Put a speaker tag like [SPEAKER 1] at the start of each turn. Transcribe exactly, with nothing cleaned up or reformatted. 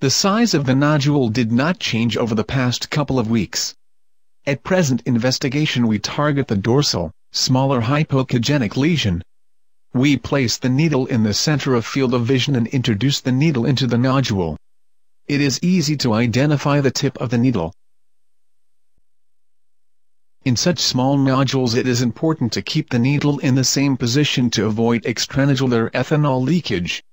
[SPEAKER 1] The size of the nodule did not change over the past couple of weeks. At present investigation we target the dorsal, smaller hypoechogenic lesion. We place the needle in the center of field of vision and introduce the needle into the nodule. It is easy to identify the tip of the needle. In such small nodules it is important to keep the needle in the same position to avoid extranodular ethanol leakage.